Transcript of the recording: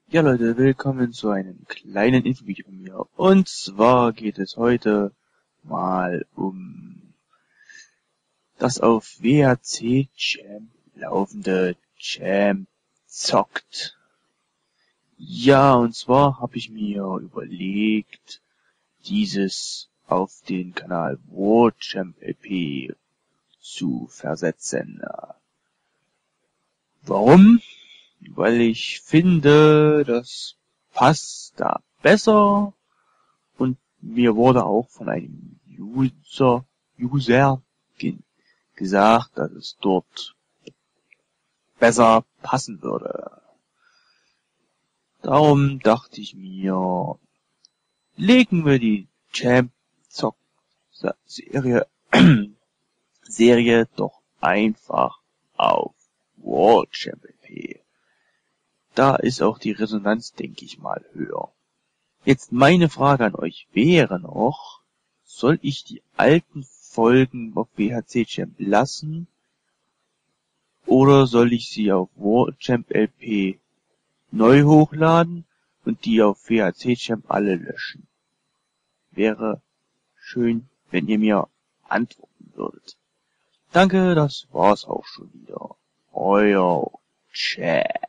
Ja Leute, willkommen zu einem kleinen Infovideo von mir. Und zwar geht es heute mal um das auf WHC Champ laufende Champ zockt. Ja, und zwar habe ich mir überlegt, dieses auf den Kanal War Champ LP zu versetzen. Warum? Weil ich finde, das passt da besser und mir wurde auch von einem User gesagt, dass es dort besser passen würde. Darum dachte ich mir, legen wir die Champ-Zock-Serie Serie doch einfach auf World Champ LP. Da ist auch die Resonanz, denke ich mal, höher. Jetzt meine Frage an euch wäre noch, soll ich die alten Folgen auf WHC Champ lassen oder soll ich sie auf World Champ LP neu hochladen und die auf WHC Champ alle löschen? Wäre schön, wenn ihr mir antworten würdet. Danke, das war's auch schon wieder. Euer Chat.